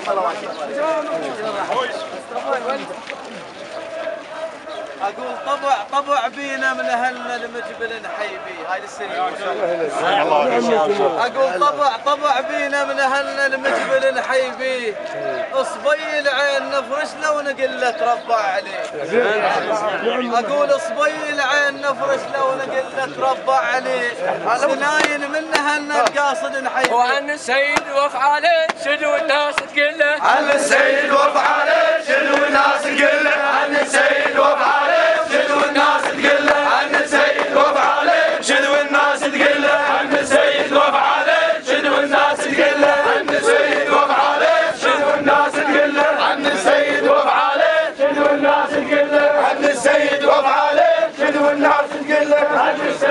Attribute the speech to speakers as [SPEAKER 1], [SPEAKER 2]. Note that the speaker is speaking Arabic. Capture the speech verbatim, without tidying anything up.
[SPEAKER 1] اقول طبع طبع بينا من اهلنا لمجبل نحيبي هاي السنه. اقول طبع طبع بينا من اهلنا لمجبل نحيبي، اصبي العين نفرش له ونقل له تربع عليه. اقول اصبي العين نفرش له ونقل له تربع عليه، سناين من اهلنا القاصد نحيبي.
[SPEAKER 2] وعن السيد وافعاله شدوا الناس تقله،
[SPEAKER 3] عن السيد وافعاله شدوا الناس تقله، عن السيد وافعاله شدوا الناس تقله، عن السيد وافعاله شدوا الناس تقله، عن السيد وافعاله شدوا الناس تقله، عن السيد وافعاله شدوا الناس تقله، عن السيد وافعاله شدوا الناس تقله، عن السيد وافعاله شدوا الناس تقله، عن السيد